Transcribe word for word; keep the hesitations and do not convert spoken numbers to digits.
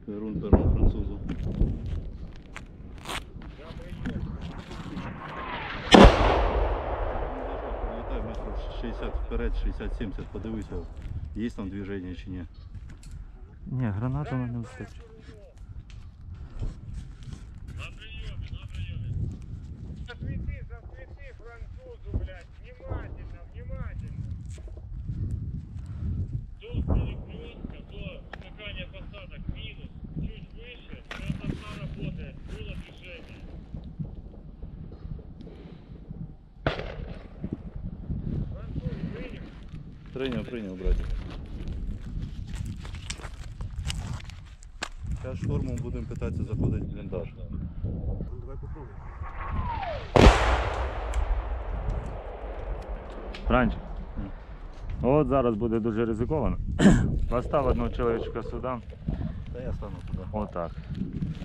Перун, перун французу. Прилітай метрів шістдесят вперед, шістдесят-сімдесят, подивися, є там движення чи ні. Ні, гранату не вистачить. Засвети, засвети французу, блядь, внимательно, внимательно. До перекрестка, до скакания посадок минус, чуть выше, красота работает, было движение. Француз, принял? Прийняв, прийняв, братик. Зараз штурмом будемо питатися заходити в бліндаж. Давай попробуем. Франчик, от зараз буде дуже ризиковано. Постав одного чоловічка сюди. Та я стану туди. Отак.